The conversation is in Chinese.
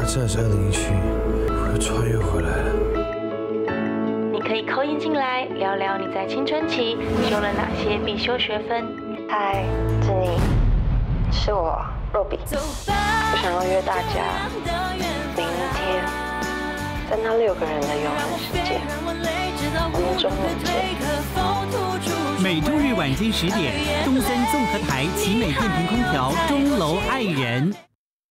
现在是2017，我又穿越回来了。 你可以call in进来聊聊你在青春期修了哪些必修学分。 嗨，志妮，是我若比，我想要约大家明天在那6个人的永恒世界，我们中午见。 每周日晚间10点，东森综合台奇美电瓶空调钟楼爱人。